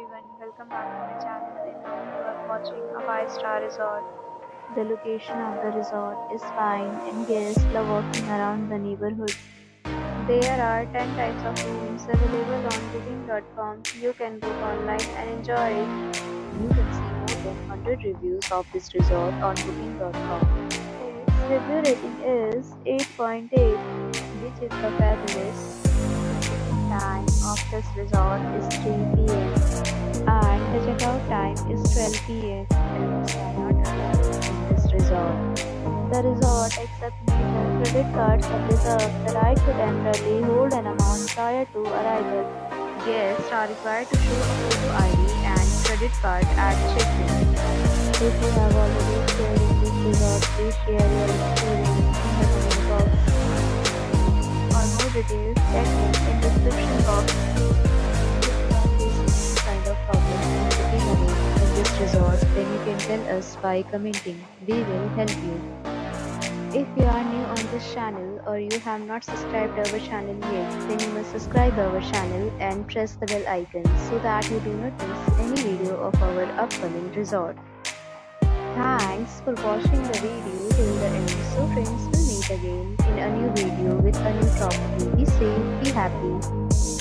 everyone, welcome back to my channel and now you are watching a 5-star resort. The location of the resort is fine and guests love walking around the neighborhood. There are 10 types of rooms available on booking.com. You can book online and enjoy it. You can see more than 100 reviews of this resort on booking.com. Its review rating is 8.8, which is the fabulous. Time of this resort is 3 p.m. and the checkout time is 12 p.m. Pets are not allowed in this resort. The resort accepts major credit cards and reserves the right to temporarily hold an amount prior to arrival. Guests are required to show a photo ID and credit card at check-in. If you have already stayed in this resort, please share your experience in the comment box. For more details, check link in description box. If you are facing any kind of problem in booking a room in this resort, then you can tell us by commenting. We will help you. If you are new on this channel or you have not subscribed our channel yet, then you must subscribe our channel and press the bell icon so that you do not miss any video of our upcoming resort. Thanks for watching the video till the end. So friends, will meet again in a new video with a new topic. Be safe, be happy.